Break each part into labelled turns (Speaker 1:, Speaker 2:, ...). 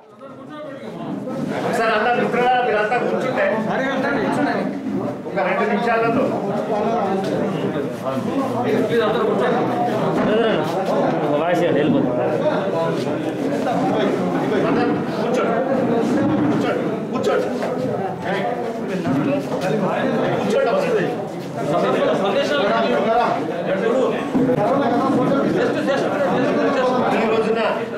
Speaker 1: Sir అందరూ మిత్రులారా మీరంతా కూర్చుంటే ఒక 2 నిమిషాలలో ప్లీజ్ అందరూ కూర్చోండి. వాయిస్ వెళ్ళిపోతుంది. కూర్చోండి కూర్చోండి కూర్చోండి వస్తుంది. ఈ రోజున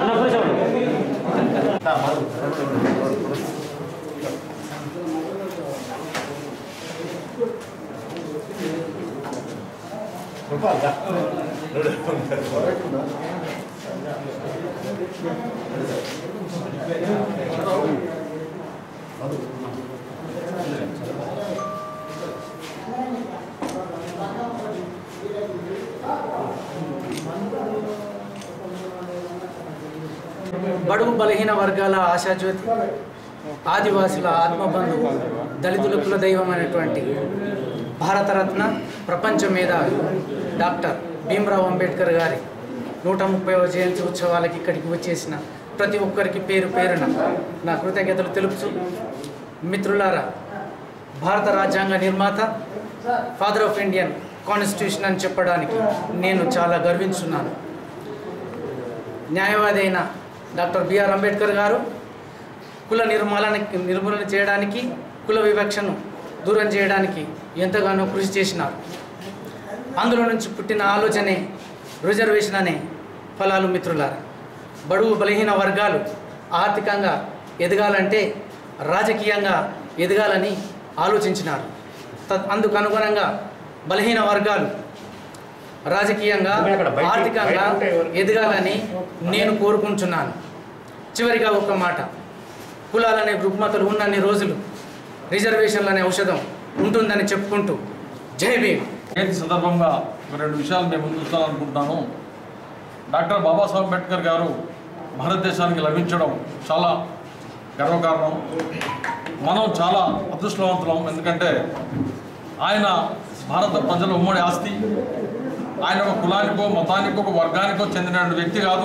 Speaker 2: బడుగు బలహీన వర్గాల ఆశాజ్యోతి, ఆదివాసుల ఆత్మబంధు, దళితుల కుల దైవమైనటువంటి భారతరత్న ప్రపంచ మేధావి డాక్టర్ భీమ్రావ్ అంబేద్కర్ గారి 130వ జయంతి ఉత్సవాలకి ఇక్కడికి వచ్చేసిన ప్రతి ఒక్కరికి పేరు పేరున నా కృతజ్ఞతలు తెలుపుతూ, మిత్రులారా, భారత రాజ్యాంగ నిర్మాత, ఫాదర్ ఆఫ్ ఇండియన్ కాన్స్టిట్యూషన్ అని చెప్పడానికి నేను చాలా గర్వించున్నాను. న్యాయవాది అయిన డాక్టర్ బిఆర్ అంబేద్కర్ గారు కుల నిర్మూలన చేయడానికి, కుల వివక్షను దూరం చేయడానికి ఎంతగానో కృషి చేసినారు. అందులో నుంచి పుట్టిన ఆలోచనే రిజర్వేషన్ అనే ఫలాలు. మిత్రులారా, బడుగు బలహీన వర్గాలు ఆర్థికంగా ఎదగాలంటే రాజకీయంగా ఎదగాలని ఆలోచించినారు. అందుకు అనుగుణంగా బలహీన వర్గాలు రాజకీయంగా ఆర్థికంగా ఎదగాలని నేను కోరుకుంటున్నాను. చివరిగా ఒక మాట, కులాలనే రుగ్మతలు ఉన్నన్ని రోజులు రిజర్వేషన్లు అనే ఔషధం ఉంటుందని చెప్పుకుంటూ జై భీమ్.
Speaker 3: జయంతి సందర్భంగా 2 విషయాలు మేము ముందు ఉంచాలనుకుంటున్నాను. డాక్టర్ బాబాసాహెబ్ అంబేద్కర్ గారు భారతదేశానికి లభించడం చాలా గర్వకారణం. మనం చాలా అదృష్టవంతులం. ఎందుకంటే ఆయన భారత ప్రజల ఉమ్మడి ఆస్తి. ఆయన ఒక కులానికో, మతానికో, ఒక వర్గానికో చెందిన వ్యక్తి కాదు.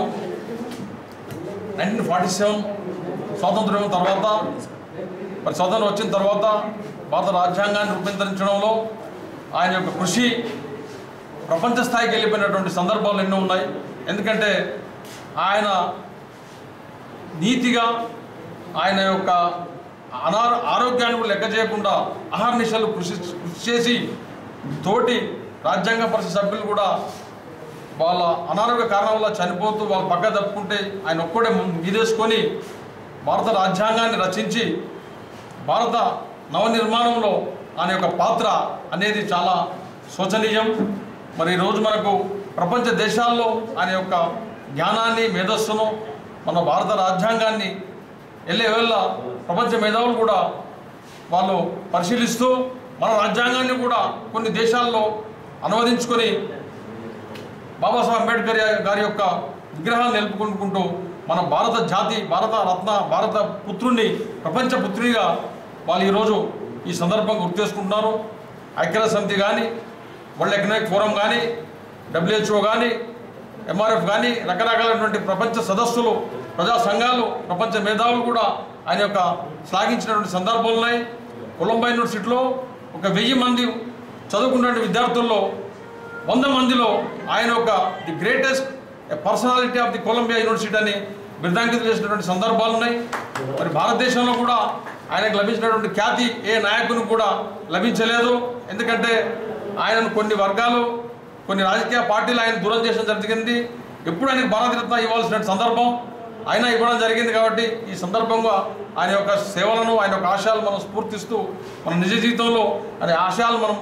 Speaker 3: 1947 స్వాతంత్ర్యం తర్వాత, మరి స్వాతంత్రం వచ్చిన తర్వాత భారత రాజ్యాంగాన్ని రూపొందించడంలో ఆయన యొక్క కృషి ప్రపంచ స్థాయికి వెళ్ళిపోయినటువంటి సందర్భాలు ఎన్నో ఉన్నాయి. ఎందుకంటే ఆయన నీతిగా, ఆయన యొక్క ఆరోగ్యాన్ని లెక్క చేయకుండా అహర్నిశలు కృషి చేసి, తోటి రాజ్యాంగ పరిషత్ సభ్యులు కూడా వాళ్ళ అనారోగ్య కారణం వల్ల చనిపోతూ వాళ్ళు పక్క తప్పుకుంటే ఆయన ఒక్కడే మీదేసుకొని భారత రాజ్యాంగాన్ని రచించి భారత నవనిర్మాణంలో ఆయన యొక్క పాత్ర అనేది చాలా శోచనీయం. మరి ఈరోజు మనకు ప్రపంచ దేశాల్లో ఆయన యొక్క జ్ఞానాన్ని, మేధస్సును, మన భారత రాజ్యాంగాన్ని వెళ్ళ ప్రపంచ మేధావులు కూడా వాళ్ళు పరిశీలిస్తూ మన రాజ్యాంగాన్ని కూడా కొన్ని దేశాల్లో అనువదించుకొని బాబాసాహెబ్ అంబేద్కర్ గారి యొక్క విగ్రహాలు నిలుపుకుంటూ మన భారత జాతి, భారత రత్న, భారత పుత్రుణ్ణి ప్రపంచ పుత్రునిగా వాళ్ళు ఈరోజు ఈ సందర్భంగా గుర్తు చేసుకుంటున్నారు. ఐక్యరాజ్య సమితి కానీ, వరల్డ్ ఎకనామిక్ ఫోరం కానీ, WHO కానీ, MRF కానీ, రకరకాలైనటువంటి ప్రపంచ సదస్సులు, ప్రజా సంఘాలు, ప్రపంచ మేధావులు కూడా ఆయన యొక్క శ్లాఘించినటువంటి సందర్భాలు ఉన్నాయి. కొలంబో యూనివర్సిటీలో ఒక 1000 మంది చదువుకున్న విద్యార్థుల్లో 100 మందిలో ఆయన ఒక the greatest personality of the Columbia University అని బిరుదాంకితం చేసినటువంటి సందర్భాలు ఉన్నాయి. మరి భారతదేశంలో కూడా ఆయనకు లభించినటువంటి ఖ్యాతి ఏ నాయకునికి కూడా లభించలేదు. ఎందుకంటే ఆయనను కొన్ని వర్గాలు, కొన్ని రాజకీయ పార్టీలు ఆయన దూరం చేయడం జరిగింది. ఎప్పుడు ఆయనకు భారతరత్న ఇవ్వాల్సిన సందర్భం ఆయన ఇవ్వడం జరిగింది. కాబట్టి ఈ సందర్భంగా ఆయన యొక్క సేవలను, ఆయన యొక్క ఆశయాలు మనం స్ఫూర్తిస్తూ మన నిజ జీవితంలో అనే ఆశయాలు మనం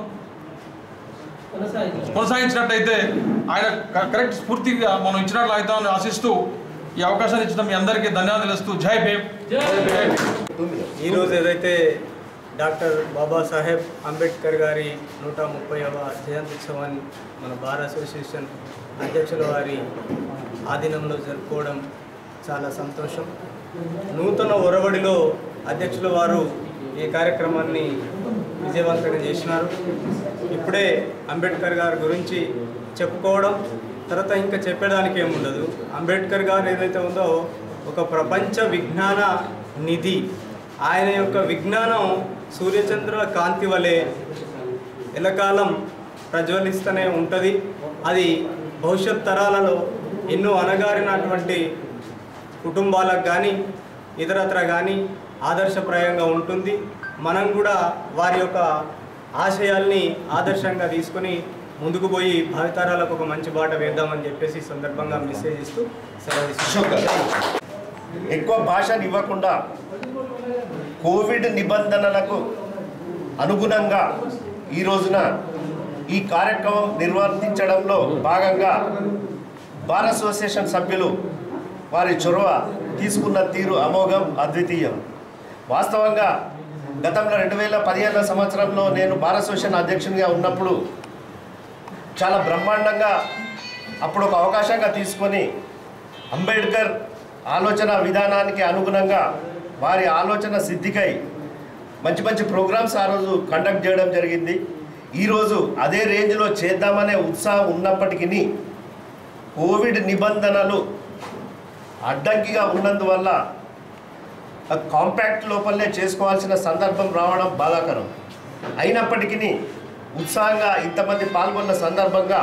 Speaker 3: కొనసాగించినట్టయితే ఆయన కరెక్ట్ స్ఫూర్తిగా మనం ఇచ్చినట్లు అవుతామని ఆశిస్తూ ఈ అవకాశాన్ని ఇచ్చిన మీ అందరికీ ధన్యవాదాలు ఇస్తూ జై భీమ్.
Speaker 4: ఈరోజు ఏదైతే డాక్టర్ బాబాసాహెబ్ అంబేద్కర్ గారి 130వ జయంతి ఉత్సవాన్ని మన బార్ అసోసియేషన్ అధ్యక్షుల వారి ఆధీనంలో జరుపుకోవడం చాలా సంతోషం. నూతన ఒరవడిలో అధ్యక్షుల వారు ఈ కార్యక్రమాన్ని విజయవంతంగా చేసినారు. ఇప్పుడే అంబేద్కర్ గారి గురించి చెప్పుకోవడం, తర్వాత ఇంకా చెప్పడానికి ఏముండదు. అంబేద్కర్ గారు ఏదైతే ఉందో ఒక ప్రపంచ విజ్ఞాన నిధి. ఆయన యొక్క విజ్ఞానం సూర్యచంద్రుల కాంతి వలె ఎల్లకాలం ప్రజ్వలిస్తూనే ఉంటుంది. అది భవిష్యత్ తరాలలో ఎన్నో అణగారినటువంటి కుటుంబాలకు కానీ ఇతరత్ర కానీ ఆదర్శప్రాయంగా ఉంటుంది. మనం కూడా వారి యొక్క ఆశయాల్ని ఆదర్శంగా తీసుకొని ముందుకు పోయి భావితరాలకు ఒక మంచి బాట వేద్దామని చెప్పేసి సందర్భంగా మెసేజ్ ఇస్తూ సెలవు.
Speaker 1: ఎక్కువ భాషను ఇవ్వకుండా కోవిడ్ నిబంధనలకు అనుగుణంగా ఈ రోజున ఈ కార్యక్రమం నిర్వర్తించడంలో భాగంగా బార్ అసోసియేషన్ సభ్యులు వారి చొరవ తీసుకున్న తీరు అమోఘం, అద్వితీయం. వాస్తవంగా గతంలో 2015 సంవత్సరంలో నేను బార్ అసోసియేషన్ అధ్యక్షునిగా ఉన్నప్పుడు చాలా బ్రహ్మాండంగా అప్పుడు ఒక అవకాశంగా తీసుకొని అంబేద్కర్ ఆలోచన విధానానికి అనుగుణంగా వారి ఆలోచన సిద్ధికై మంచి మంచి ప్రోగ్రామ్స్ ఆ రోజు కండక్ట్ చేయడం జరిగింది. ఈరోజు అదే రేంజ్లో చేద్దామనే ఉత్సాహం ఉన్నప్పటికీ కోవిడ్ నిబంధనలు అడ్డంకిగా ఉన్నందువల్ల కాంపాక్ట్ లోపలనే చేసుకోవాల్సిన సందర్భం రావడం బాధాకరం. అయినప్పటికీ ఉత్సాహంగా ఇంతమంది పాల్గొన్న సందర్భంగా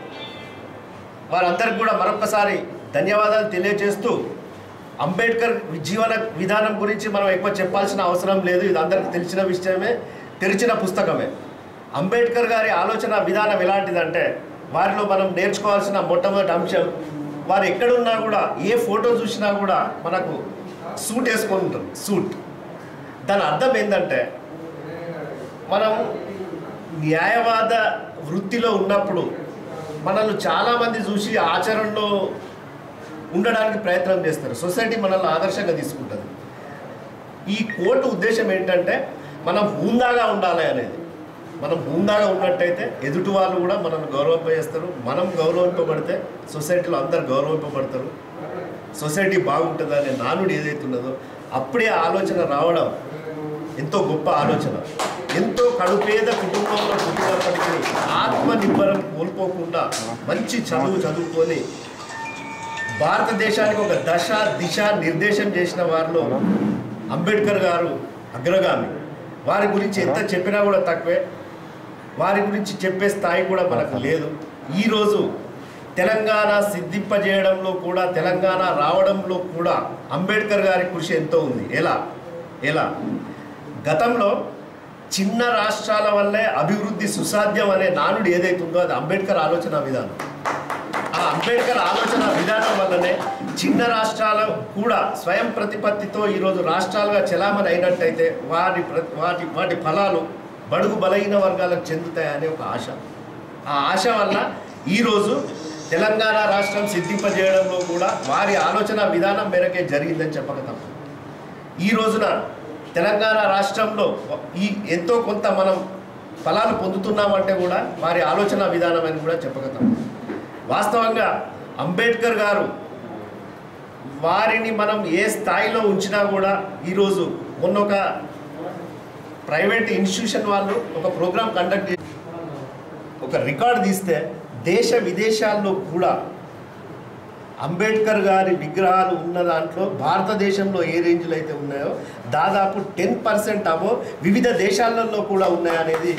Speaker 1: వారందరికీ కూడా మరొకసారి ధన్యవాదాలు తెలియజేస్తూ, అంబేద్కర్ జీవన విధానం గురించి మనం ఎక్కువ చెప్పాల్సిన అవసరం లేదు. ఇది అందరికీ తెలిసిన విషయమే, తెరిచిన పుస్తకమే. అంబేద్కర్ గారి ఆలోచన విధానం ఎలాంటిదంటే, వారిలో మనం నేర్చుకోవాల్సిన మొట్టమొదటి అంశం, వారు ఎక్కడున్నా కూడా ఏ ఫోటో చూసినా కూడా మనకు సూట్ వేసుకొని ఉంటారు. సూట్ దాని అర్థం ఏంటంటే, మనం న్యాయవాద వృత్తిలో ఉన్నప్పుడు మనల్ని చాలామంది చూసి ఆచరణలో ఉండడానికి ప్రయత్నం చేస్తారు. సొసైటీ మనల్ని ఆదర్శంగా తీసుకుంటుంది. ఈ కోర్టు ఉద్దేశం ఏంటంటే, మనం హుందాగా ఉండాలి అనేది. మనం హుందాగా ఉన్నట్టయితే ఎదుటి వాళ్ళు కూడా మనల్ని గౌరవింపజేస్తారు. మనం గౌరవింపబడితే సొసైటీలో అందరు గౌరవింపబడతారు. సొసైటీ బాగుంటుంది అనే నానుడు ఏదైతే ఉన్నదో అప్పుడే ఆలోచన రావడం ఎంతో గొప్ప ఆలోచన. ఎంతో కడుపేద కుటుంబంలో పుట్టినప్పటికీ ఆత్మనిర్భరం కోల్పోకుండా మంచి చదువుకొని భారతదేశానికి ఒక దశ దిశ నిర్దేశం చేసిన వారిలో అంబేద్కర్ గారు అగ్రగామి. వారి గురించి ఎంత చెప్పినా కూడా తక్కువే. వారి గురించి చెప్పే స్థాయి కూడా మనకు లేదు. ఈరోజు తెలంగాణ సిద్ధింపజేయడంలో కూడా, తెలంగాణ రావడంలో కూడా అంబేద్కర్ గారి కృషి ఎంతో ఉంది. ఎలా గతంలో చిన్న రాష్ట్రాల వల్లే అభివృద్ధి సుసాధ్యం అనే నానుడు ఏదైతే ఉందో అది అంబేద్కర్ ఆలోచన విధానం. ఆ అంబేద్కర్ ఆలోచన విధానం వల్లనే చిన్న రాష్ట్రాలు కూడా స్వయం ప్రతిపత్తితో ఈరోజు రాష్ట్రాలుగా చెలామణి అయినట్టయితే వాటి ఫలాలు బడుగు బలహీన వర్గాలకు చెందుతాయనే ఒక ఆశ. ఆ ఆశ వల్ల ఈరోజు తెలంగాణ రాష్ట్రం సిద్ధింపజేయడంలో కూడా వారి ఆలోచన విధానం మేరకే జరిగిందని చెప్పక తప్పదు. ఈ రోజున తెలంగాణ రాష్ట్రంలో ఎంతో కొంత మనం ఫలాలు పొందుతున్నామంటే కూడా వారి ఆలోచన విధానం అని కూడా చెప్పక తప్పదు. వాస్తవంగా అంబేద్కర్ గారు వారిని మనం ఏ స్థాయిలో ఉంచినా కూడా ఈరోజు మొన్న ఒక ప్రైవేట్ ఇన్స్టిట్యూషన్ వాళ్ళు ఒక ప్రోగ్రాం కండక్ట్ చేసి ఒక రికార్డు తీస్తే దేశ విదేశాల్లో కూడా అంబేద్కర్ గారి విగ్రహాలు ఉన్న దాంట్లో భారతదేశంలో ఏ రేంజ్లో అయితే ఉన్నాయో దాదాపు 10% అబో వివిధ దేశాలలో కూడా ఉన్నాయనేది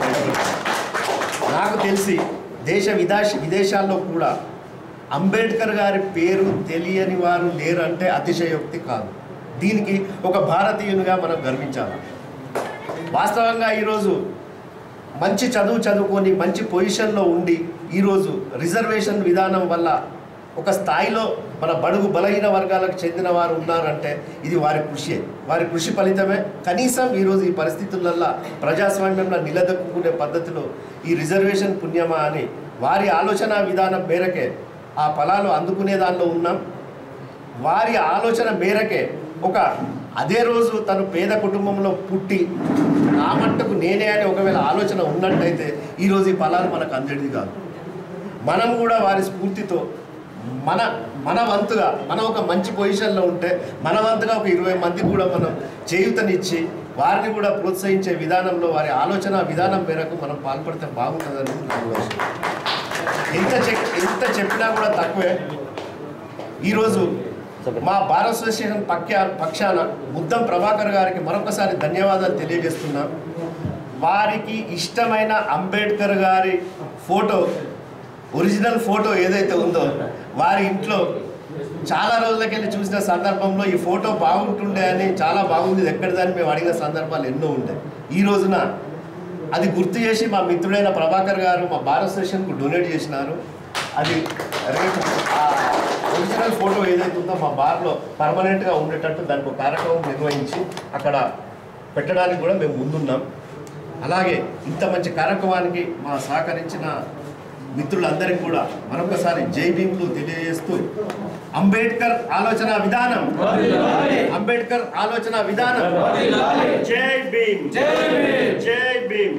Speaker 1: నాకు తెలిసి విదేశాల్లో కూడా అంబేద్కర్ గారి పేరు తెలియని వారు లేరంటే అతిశయోక్తి కాదు. దీనికి ఒక భారతీయునిగా మనం గర్వించాలి. వాస్తవంగా ఈరోజు మంచి చదువుకొని మంచి పొజిషన్లో ఉండి ఈరోజు రిజర్వేషన్ విధానం వల్ల ఒక స్థాయిలో మన బడుగు బలహీన వర్గాలకు చెందిన వారు ఉన్నారంటే ఇది వారి కృషి ఫలితమే. కనీసం ఈరోజు ఈ పరిస్థితులలో ప్రజాస్వామ్యంలో నిలదొక్కునే పద్ధతిలో ఈ రిజర్వేషన్ పుణ్యమా అని వారి ఆలోచన విధానం మేరకే ఆ ఫలాలు అందుకునే దానిలో ఉన్నాం. వారి ఆలోచన మేరకే అదే రోజు తను పేద కుటుంబంలో పుట్టి నా మట్టుకు నేనే అని ఒకవేళ ఆలోచన ఉన్నట్టయితే ఈరోజు ఈ ఫలాలు మనకు అందేది కాదు. మనం కూడా వారి స్ఫూర్తితో మన వంతుగా మనం ఒక మంచి పొజిషన్లో ఉంటే మన వంతుగా ఒక 20 మందికి కూడా మనం చేయూతనిచ్చి వారిని కూడా ప్రోత్సహించే విధానంలో వారి ఆలోచన విధానం మేరకు మనం పాల్పడితే బాగుంటుందని నా ఆలోచన. ఎంత చెప్పినా కూడా తక్కువే. ఈరోజు మా బార్ అసోసియేషన్ పక్షాన ముద్దం ప్రభాకర్ గారికి మరొకసారి ధన్యవాదాలు తెలియజేస్తున్నాం. వారికి ఇష్టమైన అంబేద్కర్ గారి ఫోటో, ఒరిజినల్ ఫోటో ఏదైతే ఉందో వారి ఇంట్లో చాలా రోజులకెళ్ళి చూసిన సందర్భంలో ఈ ఫోటో బాగుంటుండే అని, చాలా బాగుంది ఎక్కడిదని మేము అడిగిన సందర్భాలు ఎన్నో ఉంటాయి. ఈ రోజున అది గుర్తు చేసి మా మిత్రుడైన ప్రభాకర్ గారు మా బార్ అసోసియేషన్కు డొనేట్ చేసినారు. అది రేపు ఆ ఒరిజినల్ ఫోటో ఏదైతే ఉందో మా బార్లో పర్మనెంట్గా ఉండేటట్టు దానికి ఒక కార్యక్రమం నిర్వహించి అక్కడ పెట్టడానికి కూడా మేము ముందున్నాం. అలాగే ఇంత మంచి కార్యక్రమానికి మా సహకరించిన మిత్రులందరికీ కూడా మరొకసారి జై భీమ్లు తెలియజేస్తూ అంబేద్కర్ ఆలోచన విధానం, అంబేద్కర్ ఆలోచన విధానం, జై భీమ్, జై భీమ్.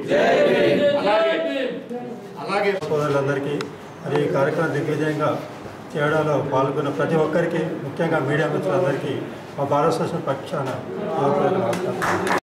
Speaker 1: అలాగే
Speaker 5: సోదరులందరికీ మరి ఈ కార్యక్రమం దిగ్విజయంగా చేయడంలో పాల్గొన్న ప్రతి ఒక్కరికి, ముఖ్యంగా మీడియా మిత్రులందరికీ మా భారత అసోసియేషన్ పక్షాన